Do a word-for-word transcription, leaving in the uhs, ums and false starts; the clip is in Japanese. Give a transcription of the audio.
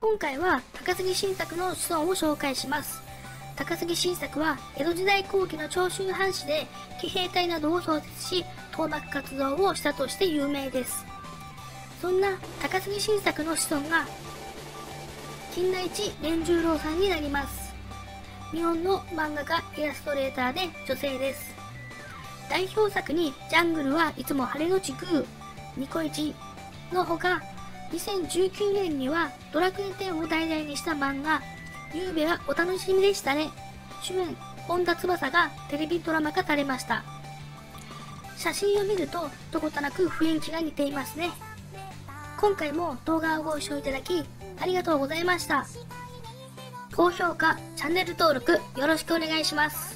今回は高杉晋作の子孫を紹介します。高杉晋作は江戸時代後期の長州藩士で、騎兵隊などを創設し、討幕活動をしたとして有名です。そんな高杉晋作の子孫が金田一連十郎さんになります。日本の漫画家イラストレーターで女性です。代表作にジャングルはいつも晴れのち空、ニコイチのほか、にせんじゅうきゅうねんにはドラクエテンを題材にした漫画ゆうべはお楽しみでしたね、主演本田翼がテレビドラマ化されました。写真を見るとどことなく雰囲気が似ていますね。今回も動画をご視聴いただきありがとうございました。高評価、チャンネル登録よろしくお願いします。